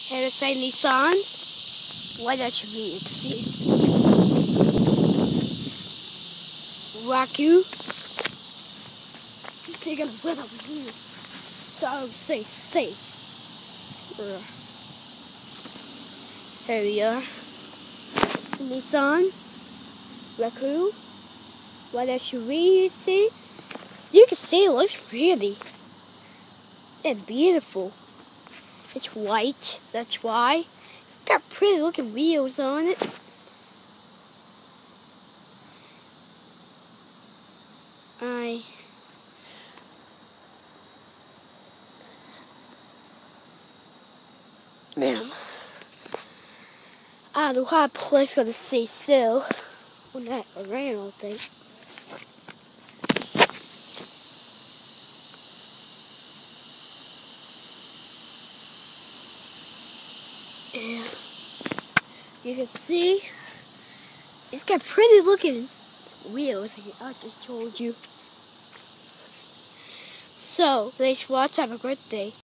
And it say Nissan. What that should be, see. Rogue. So you're gonna win over here. So I would say safe. Here we are. Nissan Rogue. What that should be, see. You can see it looks pretty and beautiful. It's white, that's why. It's got pretty looking wheels on it. Man, I don't know how a place gonna stay still when that rain all day. Yeah, you can see it's got pretty looking wheels. I just told you. So, thanks for watching. Have a great day.